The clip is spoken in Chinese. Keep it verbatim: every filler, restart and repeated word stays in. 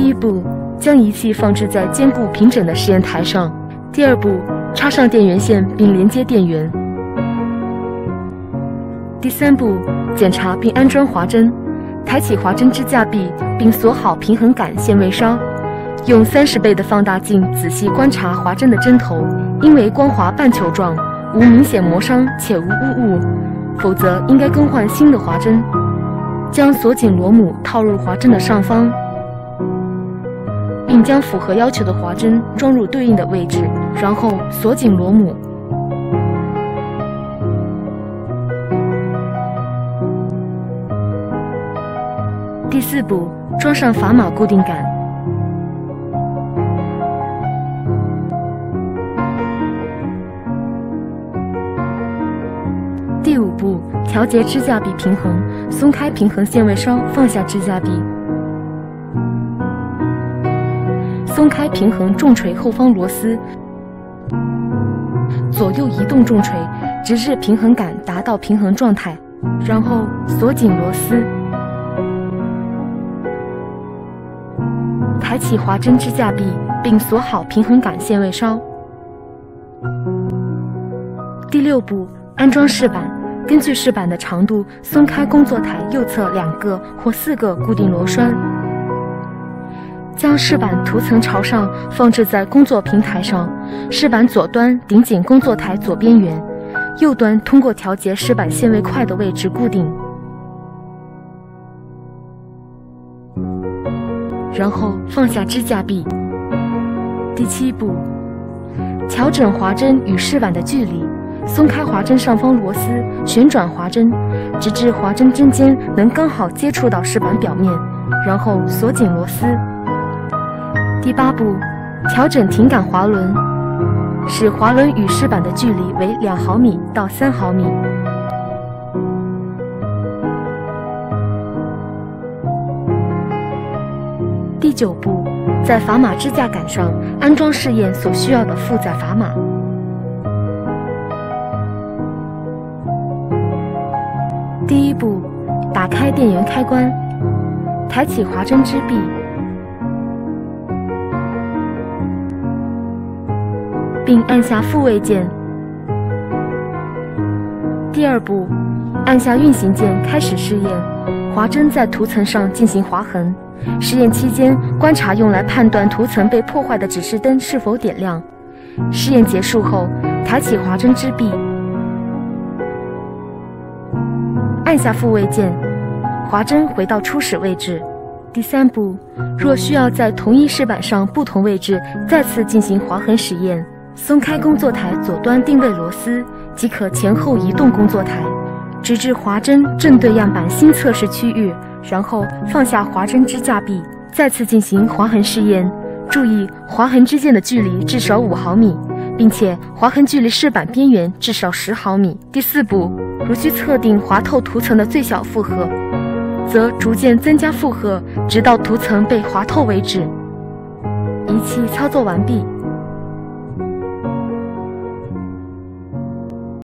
第一步，将仪器放置在坚固平整的实验台上。第二步，插上电源线并连接电源。第三步，检查并安装滑针。抬起滑针支架臂，并锁好平衡杆限位梢。用三十倍的放大镜仔细观察滑针的针头，因为光滑半球状，无明显磨伤且无污物，否则应该更换新的滑针。将锁紧螺母套入滑针的上方，并将符合要求的滑针装入对应的位置，然后锁紧螺母。第四步，装上砝码固定杆。第五步，调节支架臂平衡，松开平衡限位梢，放下支架臂，松开平衡重锤后方螺丝，左右移动重锤，直至平衡杆达到平衡状态，然后锁紧螺丝。抬起滑针支架臂，并锁好平衡杆限位梢。第六步，安装饰板。根据饰板的长度，松开工作台右侧两个或四个固定螺栓。将饰板涂层朝上放置在工作平台上，饰板左端顶紧工作台左边缘，右端通过调节饰板限位块的位置固定。然后放下支架臂。第七步，调整滑针与饰板的距离，松开滑针上方螺丝，旋转滑针，直至滑针针尖能刚好接触到饰板表面，然后锁紧螺丝。第八步，调整停杆滑轮，使滑轮与饰板的距离为两毫米到三毫米。第九步，在砝码支架杆上安装试验所需要的负载砝码。第一步，打开电源开关，抬起滑针支臂，并按下复位键。第二步，按下运行键开始试验，滑针在涂层上进行划痕。实验期间，观察用来判断涂层被破坏的指示灯是否点亮。试验结束后，抬起滑针支臂，按下复位键，滑针回到初始位置。第三步，若需要在同一饰板上不同位置再次进行划痕实验，松开工作台左端定位螺丝，即可前后移动工作台，直至滑针正对样板新测试区域，然后放下滑针支架臂，再次进行划痕试验。注意划痕之间的距离至少五毫米，并且划痕距离饰板边缘至少十毫米。第四步，如需测定滑透涂层的最小负荷，则逐渐增加负荷，直到涂层被滑透为止。仪器操作完毕。